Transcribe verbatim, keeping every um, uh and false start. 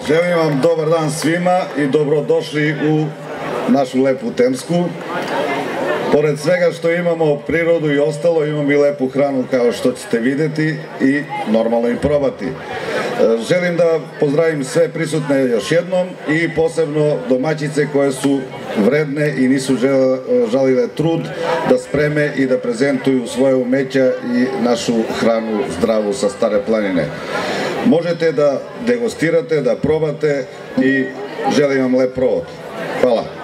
Želim vam dobar dan svima i dobrodošli u našu lepu Temsku. Pored svega što imamo prirodu i ostalo, imamo i lepu hranu kao što ćete vidjeti i normalno i probati. Želim da pozdravim sve prisutne još jednom i posebno domaćice koje su vredne i nisu žalile trud da spreme i da prezentuju svoje umeća i našu hranu zdravu sa Stare planine. Možete da degustirate, da probate i želim vam lep provod. Hvala.